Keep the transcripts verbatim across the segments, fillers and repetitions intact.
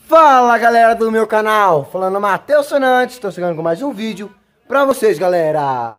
Fala galera do meu canal, falando Matheus Sonantes, estou chegando com mais um vídeo pra vocês galera.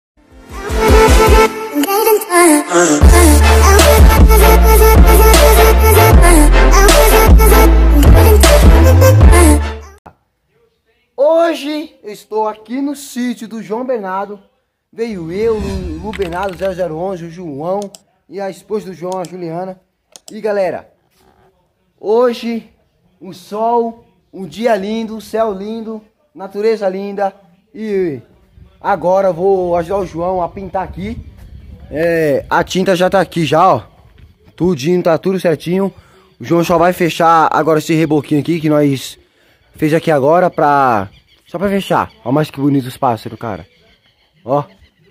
Hoje eu estou aqui no sítio do João Bernardo. Veio eu, o Lu Bernardo zero zero onze, o João e a esposa do João, a Juliana. E galera, hoje o sol, um dia lindo, céu lindo, natureza linda. E agora vou ajudar o João a pintar aqui. É, a tinta já tá aqui já, ó. Tudinho, tá tudo certinho. O João só vai fechar agora esse reboquinho aqui que nós fez aqui agora pra... Só pra fechar. Olha mais que bonito os pássaros, cara. Ó.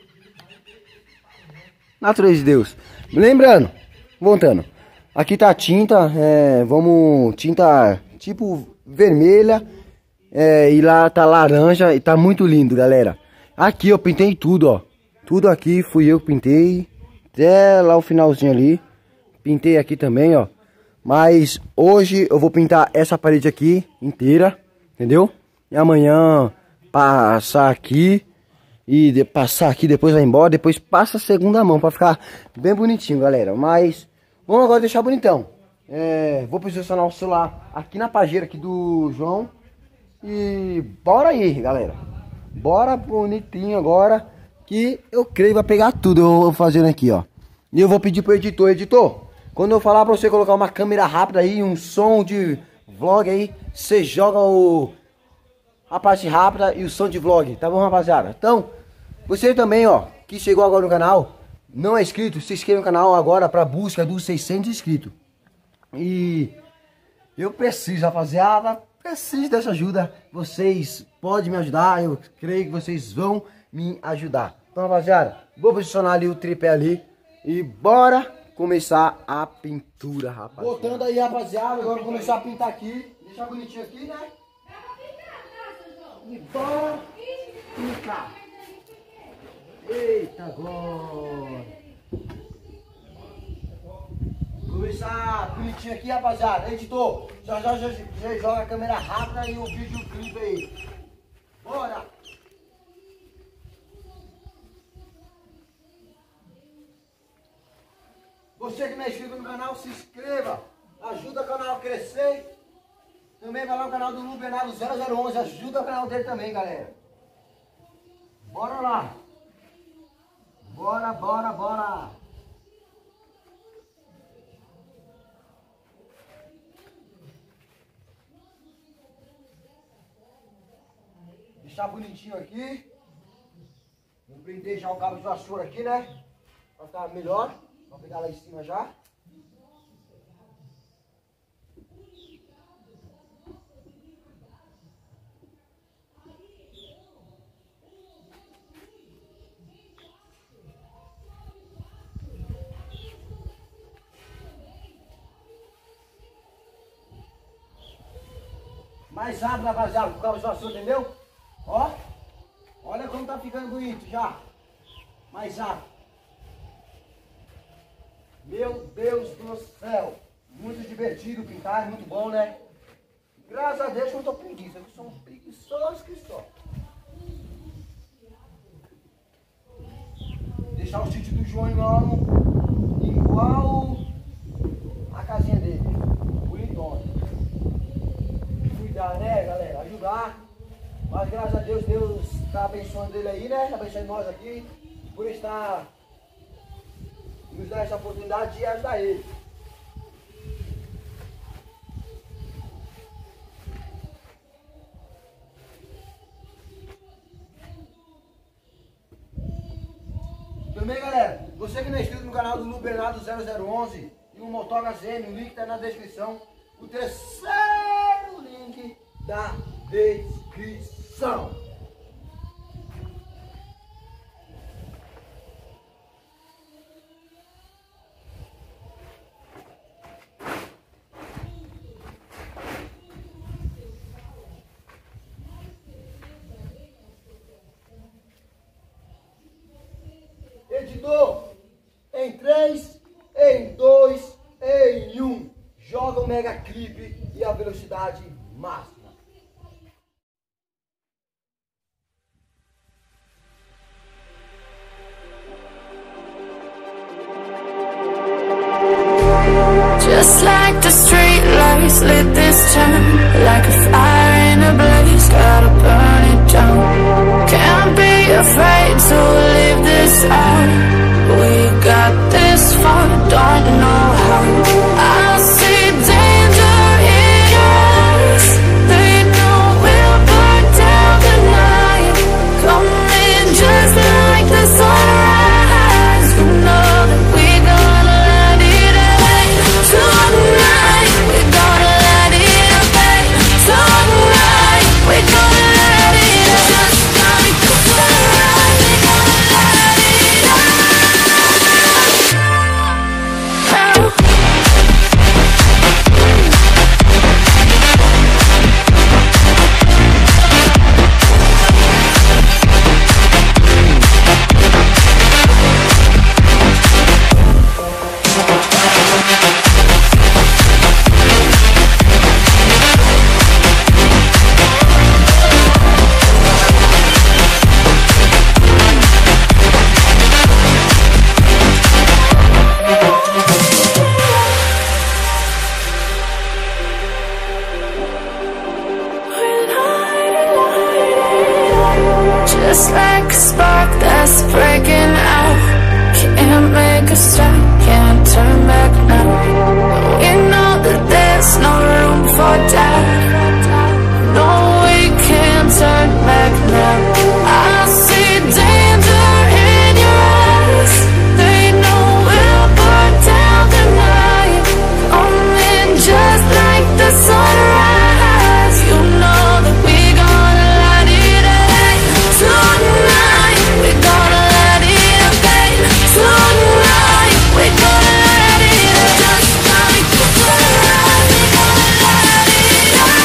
Natureza de Deus. Lembrando, voltando. Aqui tá a tinta, é, vamos... Tinta tipo vermelha. É, e lá tá laranja e tá muito lindo, galera. Aqui eu pintei tudo, ó. Tudo aqui fui eu que pintei. Até lá o finalzinho ali. Pintei aqui também, ó. Mas hoje eu vou pintar essa parede aqui inteira, entendeu? E amanhã passar aqui e de, passar aqui, depois vai embora, depois passa a segunda mão pra ficar bem bonitinho, galera. Mas vamos agora deixar bonitão. É, vou posicionar o celular aqui na pajeira aqui do João e bora aí, galera. Bora bonitinho agora que eu creio que vai pegar tudo eu vou fazendo aqui, ó. E eu vou pedir pro editor, editor. Quando eu falar pra você colocar uma câmera rápida aí, um som de vlog aí, você joga o, a parte rápida e o som de vlog, tá bom, rapaziada? Então, você também, ó, que chegou agora no canal, não é inscrito, se inscreva no canal agora pra busca dos seiscentos inscritos. E eu preciso, rapaziada, preciso dessa ajuda. Vocês podem me ajudar, eu creio que vocês vão me ajudar. Então, rapaziada, vou posicionar ali o tripé ali e bora começar a pintura, rapaziada. Voltando aí, rapaziada, agora vou começar a pintar aqui. Deixar bonitinho aqui, né? E bora pintar. Eita, agora. Começar bonitinho aqui, rapaziada. Editor, já, já, já, já joga a câmera rápida e o vídeo clipe aí. Bora! Você que não é inscrito no canal, se inscreva, ajuda o canal a crescer. Também vai lá no canal do Lu Bernardo zero zero onze, ajuda o canal dele também, galera. Bora lá. Bora, bora, bora. Deixar bonitinho aqui. Vou prender já o cabo de vassoura aqui, né? Pra ficar melhor. Vou pegar lá em cima já. Mais rápido, rapaziada, com o cabo de vassoura, entendeu? Ó. Olha como tá ficando bonito já. Mais rápido. Meu Deus do céu, muito divertido pintar, muito bom, né? Graças a Deus que eu não tô preguiça, eu sou um preguiçoso que só. Deixar o sítio do João igual, igual a casinha dele, bonitona. Cuidar, né, galera? Ajudar. Mas graças a Deus, Deus tá abençoando ele aí, né? Tá abençoando nós aqui, por estar... nos dar essa oportunidade de ajudar ele. Também, galera, você que não é inscrito no canal do Lu Bernardo zero zero onze e o Motoga Z M, o link tá na descrição. O terceiro link da descrição. Editor, em três, em dois, em um, joga o Mega mega clipe e a velocidade máxima. Just like the street lights lit this town, like a fire in a blaze, gotta burn it down. Can't be afraid to leave this out. We got this far, don't know how. I see danger in your eyes. They know we'll burn down the night. Coming just like the sunrise. You know that we're gonna let it away. Tonight, we're gonna let it away. Tonight, we're gonna let it away. Just like the sunrise, we're gonna let it away. Just like a spark that's breaking out. Can't make a stop, can't turn back now. We know that there's no room for doubt. No, we can't turn back now. I see danger in your eyes. They know we'll burn down the night. Coming just like the sunrise. You know that we're gonna let it away. Tonight, we're gonna let it away. Tonight, we're gonna let it away. Just like the sunrise, we're gonna let it away.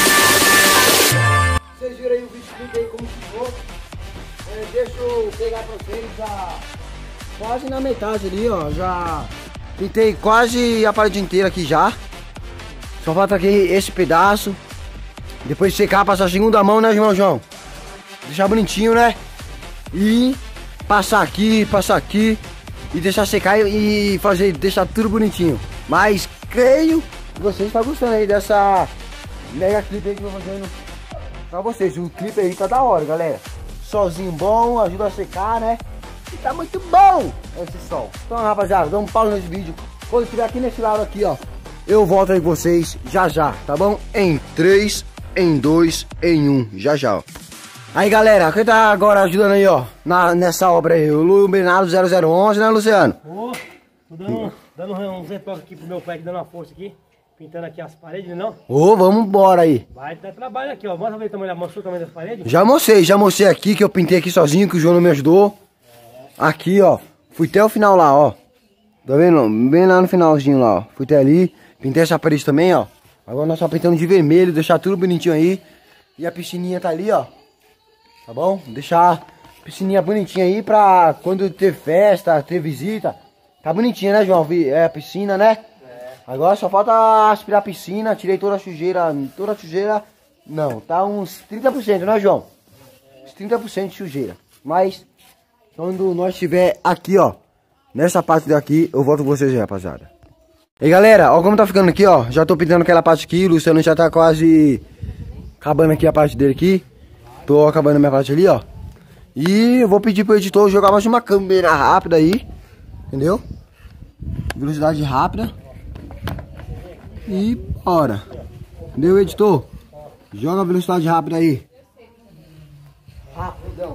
Vocês viram aí o vídeo aí como ficou? É, deixa eu pegar pra vocês já quase na metade ali, ó. Já pintei quase a parede inteira aqui já. Só falta aqui esse pedaço. Depois de secar, passar a segunda mão, né, irmão João? Deixar bonitinho, né? E passar aqui, passar aqui e deixar secar e fazer, deixar tudo bonitinho. Mas creio que vocês estão gostando aí dessa mega clipe aí que eu tô fazendo pra vocês. O clipe aí tá da hora, galera. Solzinho bom, ajuda a secar, né? E tá muito bom esse sol. Então, rapaziada, dá um pausa nesse vídeo. Quando estiver aqui nesse lado aqui, ó, eu volto aí com vocês já já, tá bom? Em três, em dois, em um, já já, ó. Aí, galera, quem tá agora ajudando aí, ó, na, nessa obra aí? O Lu Bernardo zero zero onze, né, Luciano? Ô, tô dando, dando uns retoques aqui pro meu pai, dando uma força aqui, pintando aqui as paredes, não? Ô, vamos embora aí. Vai dar trabalho aqui, ó. Mostra ver o tamanho, mostrou o tamanho das paredes? Já mostrei, já mostrei aqui que eu pintei aqui sozinho, que o João não me ajudou. Aqui, ó, fui até o final lá, ó. Tá vendo? Bem lá no finalzinho lá, ó. Fui até ali, pintei essa parede também, ó. Agora nós só pintando de vermelho, deixar tudo bonitinho aí. E a piscininha tá ali, ó. Tá bom? Deixar a piscininha bonitinha aí pra quando ter festa, ter visita. Tá bonitinha, né, João? É a piscina, né? É. Agora só falta aspirar a piscina. Tirei toda a sujeira. Toda a sujeira. Não, tá uns trinta por cento, né, João? Uns trinta por cento de sujeira. Mas quando nós estiver aqui, ó, nessa parte daqui, eu volto com vocês aí, rapaziada. E galera, ó como tá ficando aqui, ó. Já tô pintando aquela parte aqui. O Luciano já tá quase acabando aqui a parte dele aqui. Tô acabando a minha parte ali, ó. E eu vou pedir pro editor jogar mais uma câmera rápida aí. Entendeu? Velocidade rápida. E bora. Entendeu, editor? Joga a velocidade rápida aí. Rapidão.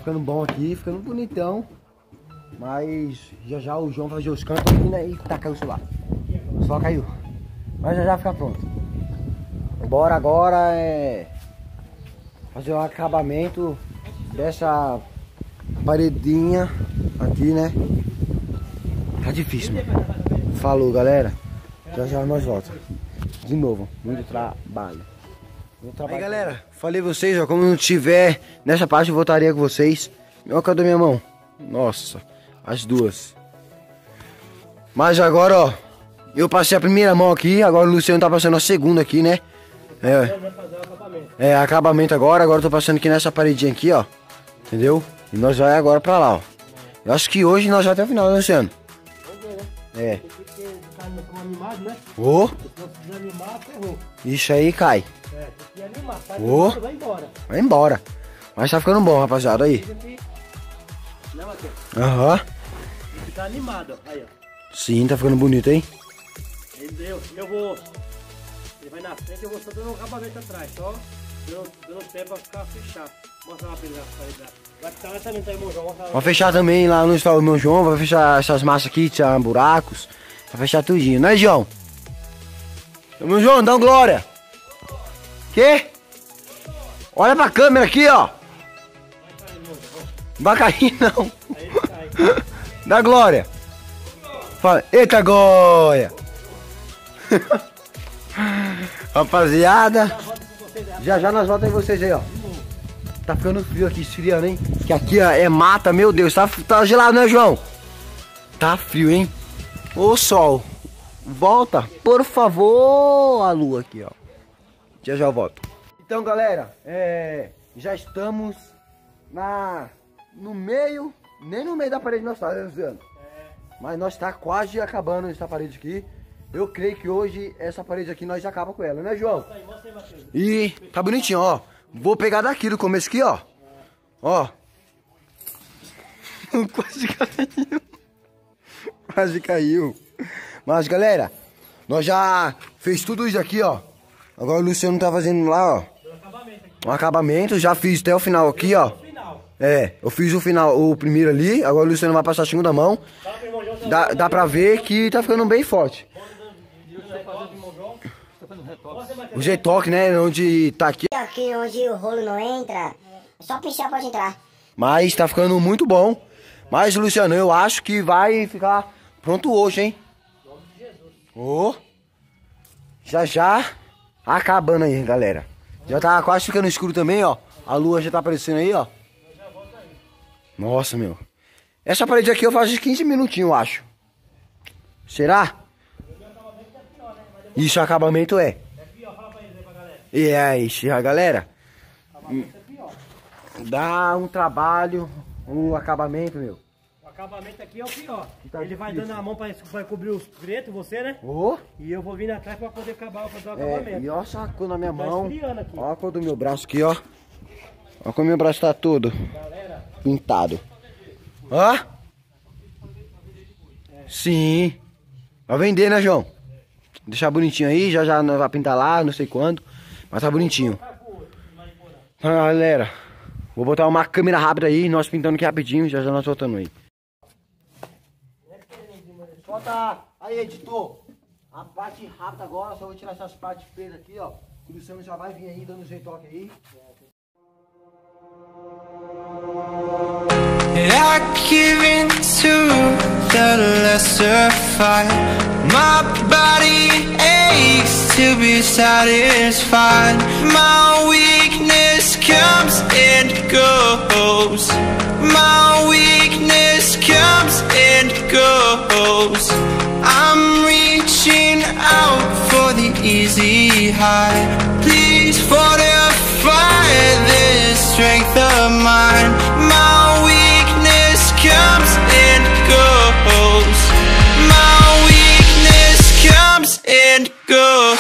ficando bom aqui, ficando bonitão. Mas já já o João vai fazer os cantos aqui, né? E tá, caiu o celular. Só caiu. Mas já já fica pronto. Bora agora é fazer o acabamento dessa paredinha aqui, né? Tá difícil, mano. Falou, galera. Já já nós voltamos. De novo, muito trabalho. Muito trabalho. Aí, galera, falei vocês, ó, como não tiver nessa parte eu voltaria com vocês. Ó, cadê minha mão? Nossa, as duas. Mas agora, ó, eu passei a primeira mão aqui, agora o Luciano tá passando a segunda aqui, né? É, é acabamento agora, agora eu tô passando aqui nessa paredinha aqui, ó. Entendeu? E nós vai agora pra lá, ó. Eu acho que hoje nós já até o final, né, Luciano? É. Animado, né? Ô! Se desanimar, ferrou. Isso aí cai. É, tem que animar. Sai Ô! vai embora. Vai embora. Mas tá ficando bom, rapaziada, aí. Né, Matheus? Aham. Tem que ficar animado, ó. Aí, ó. Sim, tá ficando bonito, hein? Entendeu? Eu vou... Ele vai na frente, eu vou só dando um acabamento atrás, só dando, dando tempo pra ficar fechado. Mostra lá pra ele lá. Vai ficar lá também, tá aí, meu João. Vai fechar também lá no estado do meu João, vai fechar essas massas aqui, tirar buracos. Vai fechar tudinho, né, João? Meu João, dá um glória. Que? Olha pra câmera aqui, ó. Não vai cair, não. Dá glória. Fala, eita glória. Rapaziada, já já nós voltamos aí vocês aí, ó. Tá ficando frio aqui, esfriando, hein? Que aqui, ó, é mata, meu Deus. Tá, tá gelado, né, João? Tá frio, hein? Ô, sol. Volta, por favor, a lua aqui, ó. Já já eu volto. Então, galera, é... já estamos na... no meio, nem no meio da parede nós tá, né, Luciano? Mas nós tá quase acabando essa parede aqui. Eu creio que hoje essa parede aqui nós já acaba com ela, né, João? E tá bonitinho, ó. Vou pegar daqui do começo aqui, ó. Ó. Quase caiu. Quase caiu. Mas, galera, nós já fez tudo isso aqui, ó. Agora o Luciano tá fazendo lá, ó. Um acabamento. Já fiz até o final aqui, ó. É, eu fiz o final, o primeiro ali. Agora o Luciano vai passar a segunda mão. Dá, dá pra ver que tá ficando bem forte. O G-Toque, né? Onde tá aqui. Aqui onde o rolo não entra, só pichar pode entrar. Mas tá ficando muito bom. Mas, Luciano, eu acho que vai ficar pronto hoje, hein? Oh. Já já acabando aí, galera. Já tá quase ficando escuro também, ó. A lua já tá aparecendo aí, ó. Nossa, meu. Essa parede aqui eu faço quinze minutinhos, eu acho. Será? Isso, acabamento é. E é isso, a galera. Dá um trabalho, um acabamento, meu. O acabamento aqui é o pior. Tá Ele vai difícil. dando a mão pra, pra cobrir os pretos, você, né? Oh. E eu vou vir atrás pra poder acabar, fazer o É, acabamento. e olha só a cor na minha Tá mão. esfriando aqui. Olha a cor do meu braço aqui, ó. Olha como meu braço tá todo Galera, pintado. Ó. Sim. Vai vender, né, João? Deixar bonitinho aí, já já nós vai pintar lá, não sei quando. Mas tá bonitinho. Ah, galera, vou botar uma câmera rápida aí, nós pintando aqui rapidinho, já já nós voltando aí. Bota aí, editor. A parte rápida agora, só vou tirar essas partes pretas aqui, ó. O Luciano já vai vir aí, dando um jeitoque aí. I give in to the lesser fight. My body aches to be satisfied. My weakness comes and goes. My weakness comes and goes. I'm reaching out for the easy high. Please fortify this strength of mine. My weakness comes and goes. My weakness comes and goes.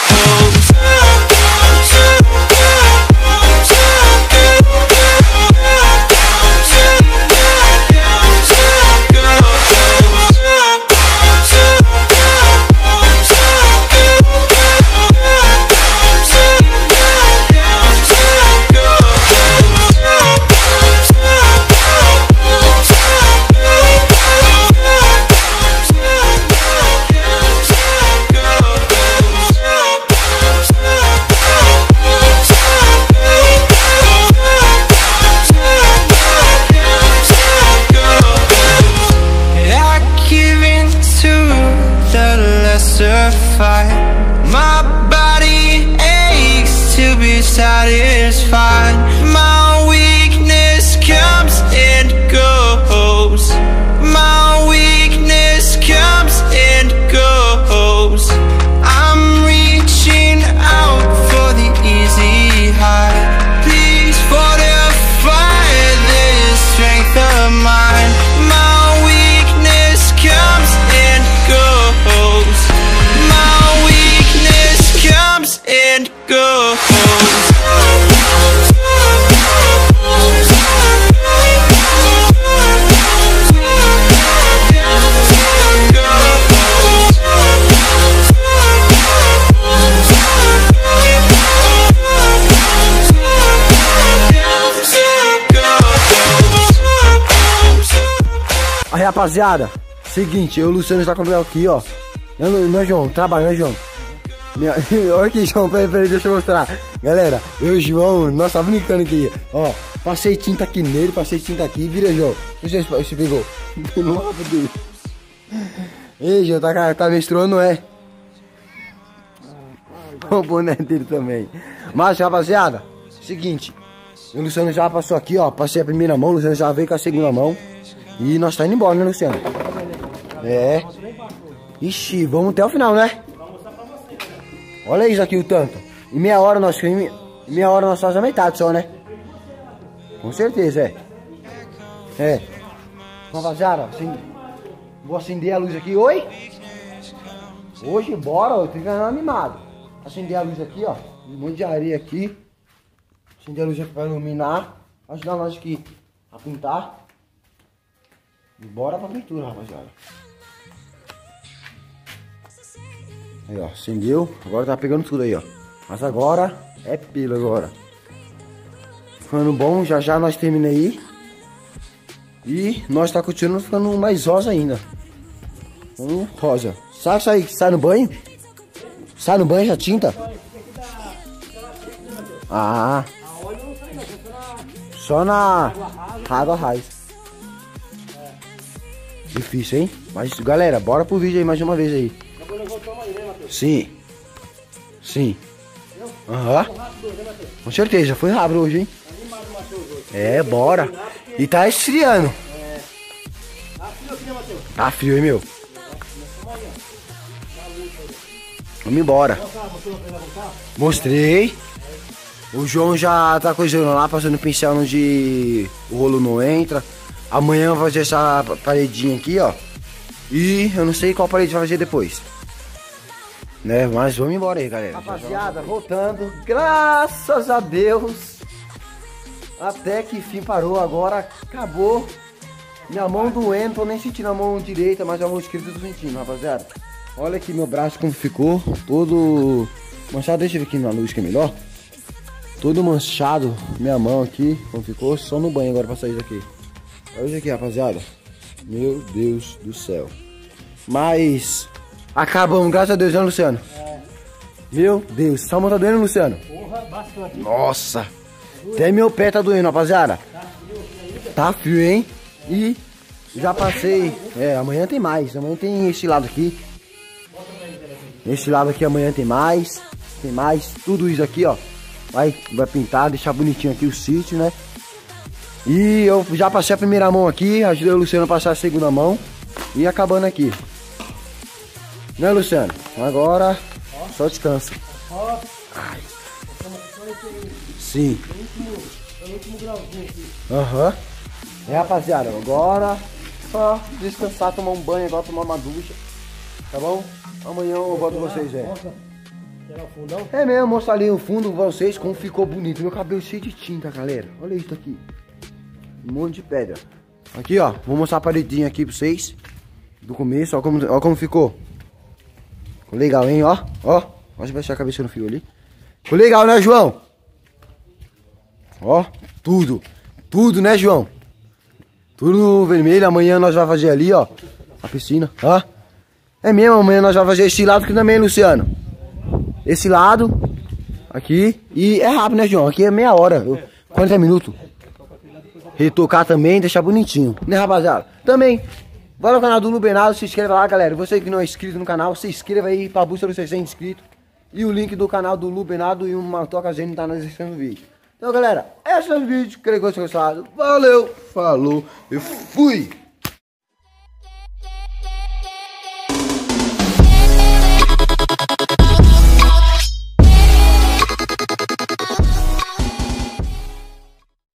lesser fight. My body aches to be satisfied. My weakness comes and goes. My weakness comes and goes. I'm reaching out for the easy high. Please fortify this strength of mine. My weakness comes and goes. My weakness comes and goes. Aí, rapaziada, seguinte, eu e o Luciano está com o aqui, ó. Não, não, João, trabalho, né, João? Minha... Olha aqui, João, peraí, peraí, deixa eu mostrar. Galera, eu e o João, nós tá brincando aqui. Ó, passei tinta aqui nele, passei tinta aqui. Vira, João. Não sei se você pegou. Nossa, Deus. Ei, João, tá, tá menstruando, não é? O boné dele também. Mas, rapaziada, seguinte. O Luciano já passou aqui, ó. Passei a primeira mão, o Luciano já veio com a segunda mão. E nós tá indo embora, né, Luciano? É. Ixi, vamos até o final, né? Olha isso aqui o tanto. Em meia hora nós em meia hora nós fazemos a metade só, né? Com certeza, é. É. Rapaziada, assim, vou acender a luz aqui. Oi? Hoje, bora, eu tô ficando animado. Acender a luz aqui, ó. Um monte de areia aqui. Acender a luz aqui pra iluminar. Ajudar nós aqui a pintar. E bora pra pintura, rapaziada. Aí, ó, acendeu. Agora tá pegando tudo aí, ó. Mas agora é pila agora. Ficando bom, já já nós termina aí. E nós tá continuando ficando mais rosa ainda. Hum, rosa. Sabe isso aí que sai no banho? Sai no banho já tinta? Ah. Só na água raiz. Difícil, hein? Mas, galera, bora pro vídeo aí mais uma vez aí. Sim. Sim. Aham. Com certeza, foi rápido hoje, hein? É, bora. E tá esfriando. Tá frio, hein, meu? Vamos embora. Mostrei. O João já tá coisando lá, passando pincel onde o rolo não entra. Amanhã eu vou fazer essa paredinha aqui, ó. E eu não sei qual parede vai fazer depois. Né, mas vamos embora aí, galera. Rapaziada, voltando. Graças a Deus. Até que enfim parou. Agora acabou. Minha mão doendo, tô nem sentindo a mão direita, mas a mão esquerda eu tô sentindo, rapaziada. Olha aqui meu braço como ficou. Todo manchado. Deixa eu ver aqui na luz que é melhor. Todo manchado. Minha mão aqui, como ficou. Só no banho agora pra sair daqui. Olha isso aqui, rapaziada. Meu Deus do céu. Mas acabamos, graças a Deus, né, Luciano? É. Meu Deus, sua mão tá doendo, Luciano? Porra, bastante. Nossa. Até meu pé tá doendo, rapaziada. Tá frio, tá frio, hein? E já passei. É, amanhã tem mais. Amanhã tem esse lado aqui. Esse lado aqui amanhã tem mais. Tem mais. Tudo isso aqui, ó. Vai, vai pintar, deixar bonitinho aqui o sítio, né? E eu já passei a primeira mão aqui, ajudei o Luciano a passar a segunda mão. E acabando aqui. Né, Luciano? Agora, só descansa. Ai. Sim. Aham. Uhum. É, rapaziada, agora só descansar, tomar um banho, agora tomar uma ducha. Tá bom? Amanhã eu volto com vocês, velho. É mesmo, mostrar ali no fundo pra vocês como ficou bonito. Meu cabelo cheio de tinta, galera. Olha isso aqui. Um monte de pedra. Aqui, ó. Vou mostrar a paredinha aqui pra vocês. Do começo, ó como, ó como ficou. Ficou legal, hein, ó. Ó. Pode baixar a cabeça no fio ali. Ficou legal, né, João? Ó. Tudo. Tudo, né, João? Tudo no vermelho. Amanhã nós vamos fazer ali, ó. A piscina. Ó. É mesmo, amanhã nós vamos fazer esse lado aqui também, Luciano. Esse lado. Aqui. E é rápido, né, João? Aqui é meia hora. Eu, quarenta minutos. Retocar também, deixar bonitinho. Né, rapaziada? Também. Vai no canal do Lubenado, se inscreva lá, galera. Você que não é inscrito no canal, se inscreva aí pra busca dos seiscentos inscritos. E o link do canal do Lubenado e uma toca gente tá na descrição do vídeo. Então, galera, esse é o vídeo. Creio que vocês gostaram. Valeu, falou e fui!